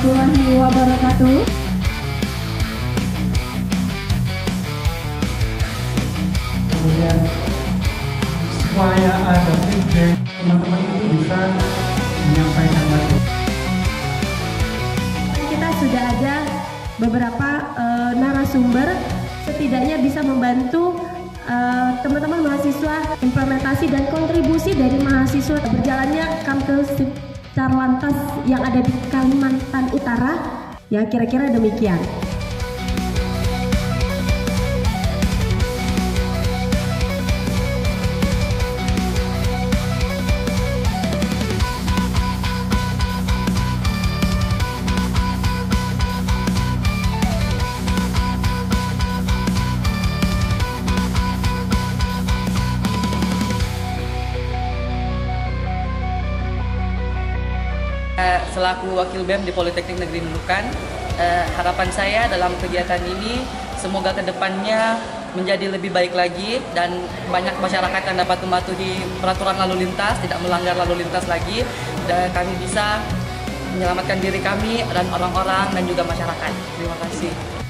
warahmatullahi wabarakatuh. Kemudian supaya ada feedback, teman-teman itu bisa menyampaikan lagi. Kita sudah ada beberapa narasumber, setidaknya bisa membantu teman-teman mahasiswa implementasi dan kontribusi dari mahasiswa berjalannya Kamkel Carlantas yang ada di Kalimantan Utara, ya kira-kira demikian. Selaku Wakil BEM di Politeknik Negeri Nunukan, harapan saya dalam kegiatan ini semoga kedepannya menjadi lebih baik lagi dan banyak masyarakat yang dapat mematuhi peraturan lalu lintas, tidak melanggar lalu lintas lagi, dan kami bisa menyelamatkan diri kami dan orang-orang dan juga masyarakat. Terima kasih.